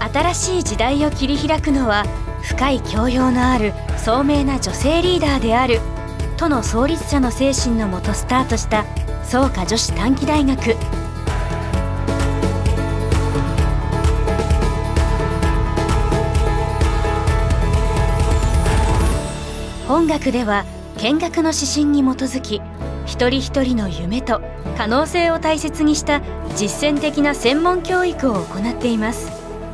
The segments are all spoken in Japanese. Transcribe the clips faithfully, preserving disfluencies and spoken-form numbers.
新しい時代を切り開くのは深い教養のある聡明な女性リーダーであるとの創立者の精神のもとスタートした草加女子短期大学。本学では見学の指針に基づき、一人一人の夢と可能性を大切にした実践的な専門教育を行っています。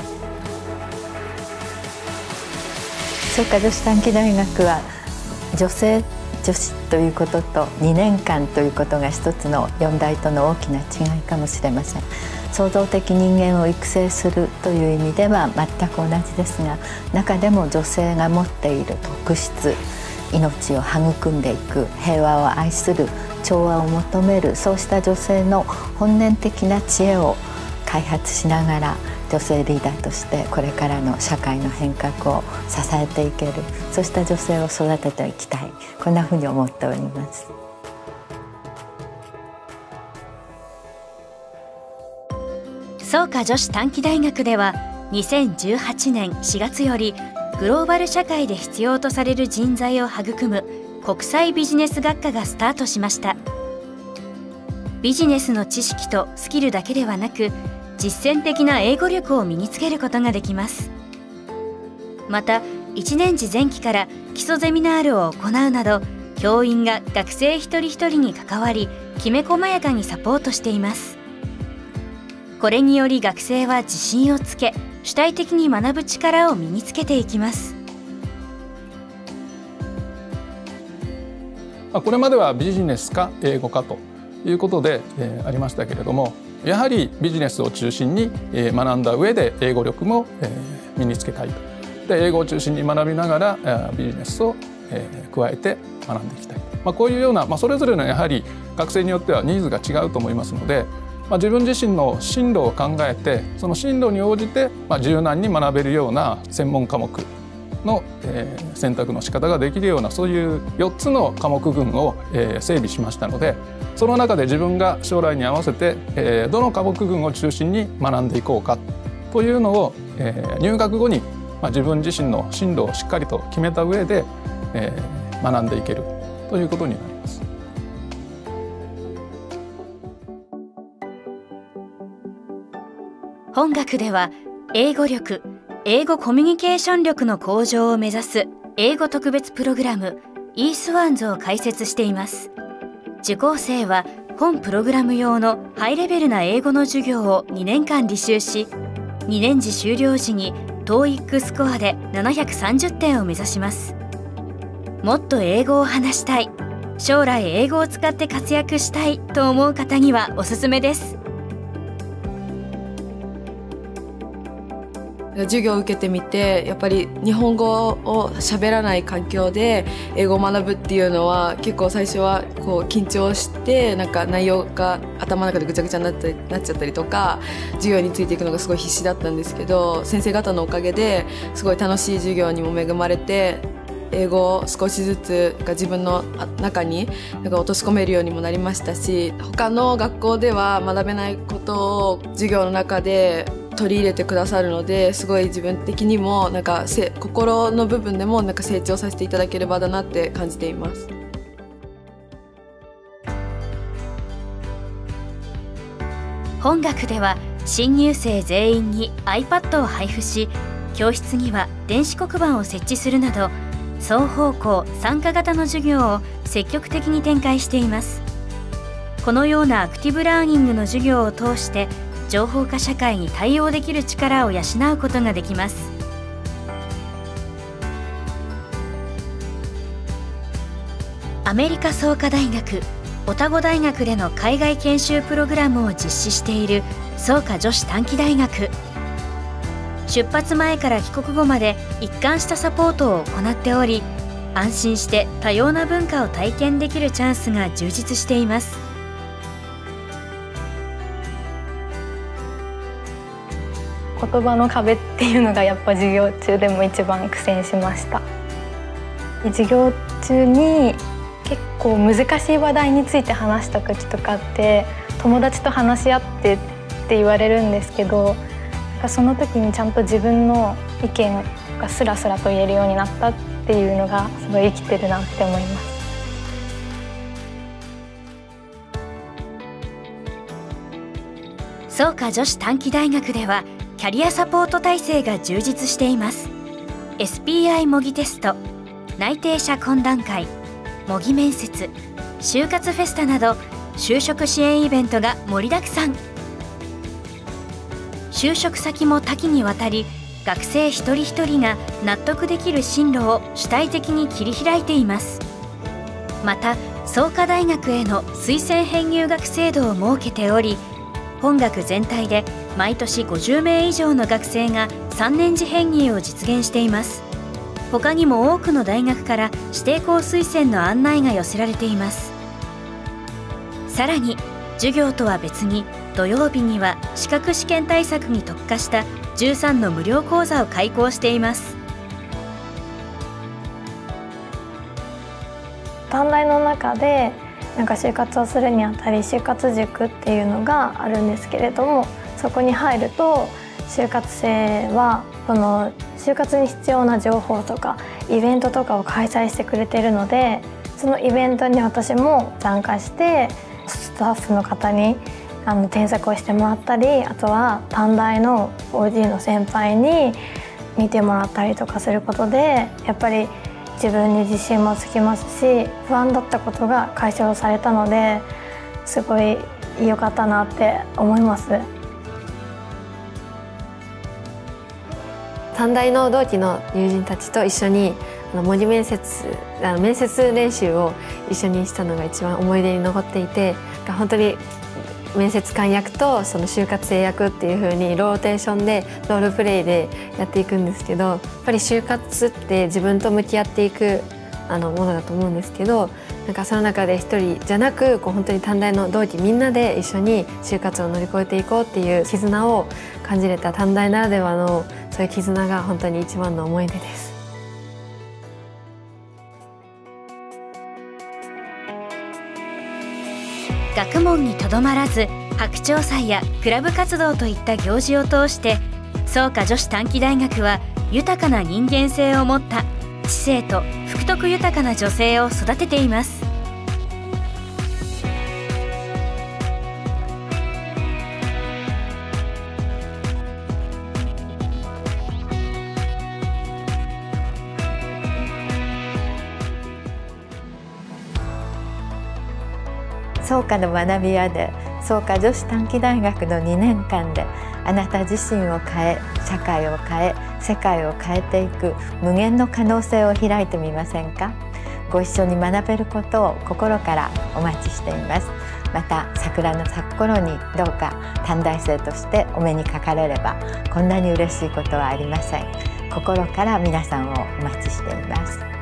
草加女子短期大学は女性女子ということとにねんかんということが一つの四大との大きな違いかもしれません。創造的人間を育成するという意味では全く同じですが、中でも女性が持っている特質、命を育んでいく、平和を愛する、調和を求める、そうした女性の本然的な知恵を開発しながら、女性リーダーとしてこれからの社会の変革を支えていける、そうした女性を育てていきたい、こんなふうに思っております。 草加女子短期大学ではにせんじゅうはちねんしがつよりグローバル社会で必要とされる人材を育む国際ビジネス学科がスタートしました。ビジネスの知識とスキルだけではなく、実践的な英語力を身につけることができます。またいちねん次前期から基礎ゼミナールを行うなど、教員が学生一人一人に関わり、きめ細やかにサポートしています。これにより学生は自信をつけ、主体的に学ぶ力を身につけていきます。 これまではビジネスか英語かということで、えー、ありましたけれども、やはりビジネスを中心に、えー、学んだ上で英語力も、えー、身につけたいと。で英語を中心に学びながら、えー、ビジネスを、えー、加えて学んでいきたい、まあ、こういうような、まあ、それぞれのやはり学生によってはニーズが違うと思いますので、まあ、自分自身の進路を考えて、その進路に応じて、まあ、柔軟に学べるような専門科目の、えー、選択の仕方ができるような、そういうよっつの科目群を、えー、整備しましたので、その中で自分が将来に合わせて、えー、どの科目群を中心に学んでいこうかというのを、えー、入学後に、まあ、自分自身の進路をしっかりと決めた上で、えー、学んでいけるということになります。 本学では英語力、英語コミュニケーション力の向上を目指す英語特別プログラム イースワンズ を開設しています。受講生は本プログラム用のハイレベルな英語の授業をにねんかん履修し、にねん次終了時に トーイック スコアでななひゃくさんじゅってんを目指します。もっと英語を話したい、将来英語を使って活躍したいと思う方にはおすすめです。 授業を受けてみて、やっぱり日本語を喋らない環境で英語を学ぶっていうのは結構最初はこう緊張して、なんか内容が頭の中でぐちゃぐちゃになっちゃなっちゃったりとか、授業についていくのがすごい必死だったんですけど、先生方のおかげですごい楽しい授業にも恵まれて、英語を少しずつ自分の中になんか落とし込めるようにもなりましたし、他の学校では学べないことを授業の中で取り入れてくださるので、すごい自分的にもなんかせ心の部分でもなんか成長させていただける場だなって感じています。 本学では新入生全員に iPad を配布し、教室には電子黒板を設置するなど、双方向参加型の授業を積極的に展開しています。このようなアクティブラーニングの授業を通して、情報化社会に対応できる力を養うことができます。アメリカ創価大学、オタゴ大学での海外研修プログラムを実施している草加女子短期大学。出発前から帰国後まで一貫したサポートを行っており、安心して多様な文化を体験できるチャンスが充実しています。 言葉の壁っていうのがやっぱ授業中でも一番苦戦しました。授業中に結構難しい話題について話した時とかって、友達と話し合ってって言われるんですけど、 その時にちゃんと自分の意見がスラスラと言えるようになったっていうのがすごい生きてるなって思います。 草加女子短期大学ではキャリアサポート体制が充実しています。 エスピーアイ 模擬テスト、内定者懇談会、模擬面接、就活フェスタなど就職支援イベントが盛りだくさん。就職先も多岐にわたり、学生一人一人が納得できる進路を主体的に切り開いています。また草加大学への推薦編入学制度を設けており、本学全体で毎年ごじゅうめい以上の学生がさんねん次編入を実現しています。他にも多くの大学から指定校推薦の案内が寄せられています。さらに授業とは別に土曜日には資格試験対策に特化したじゅうさんの無料講座を開講しています。 短大の中でなんか就活をするにあたり就活塾っていうのがあるんですけれども、そこに入ると就活生はこの就活に必要な情報とかイベントとかを開催してくれているので、そのイベントに私も参加してスタッフの方にあの添削をしてもらったり、あとは短大の オージー の先輩に見てもらったりとかすることで、やっぱり自分に自信もつきますし、不安だったことが解消されたので、すごい良かったなって思います。 短大の同期の友人たちと一緒に模擬面接あの面接練習を一緒にしたのが一番思い出に残っていて、本当に面接官役とその就活生役っていう風にローテーションでロールプレイでやっていくんですけど、やっぱり就活って自分と向き合っていくあのものだと思うんですけど、なんかその中で一人じゃなくこう本当に短大の同期みんなで一緒に就活を乗り越えていこうっていう絆を感じれた短大ならではのそういう絆が本当に一番の思い出です。 学問にとどまらず、白鳥祭やクラブ活動といった行事を通して草加女子短期大学は豊かな人間性を持った知性と福徳豊かな女性を育てています。 草加の学び舎で草加女子短期大学のにねんかんであなた自身を変え、社会を変え、世界を変えていく無限の可能性を開いてみませんか。ご一緒に学べることを心からお待ちしています。また桜の咲く頃にどうか短大生としてお目にかかれればこんなに嬉しいことはありません。心から皆さんをお待ちしています。